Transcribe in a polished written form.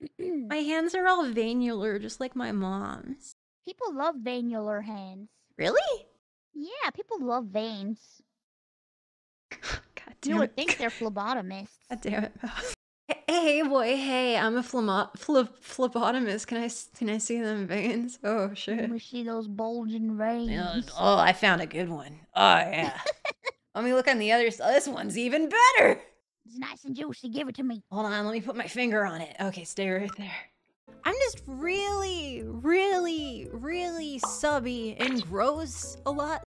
My hands are all venular, just like my mom's. People love venular hands. Really? Yeah, people love veins. God You damn would it. think they're phlebotomists. God damn it, Mouse. Hey, boy, hey, I'm a phlebotomist. Can I see them veins? Oh, Let shit. me see those bulging veins. Oh, I found a good one. Oh, yeah. Let me look on the other side. This one's even better. It's nice and juicy. Give it to me. Hold on, let me put my finger on it. Okay, stay right there. I'm just really subby and gross a lot.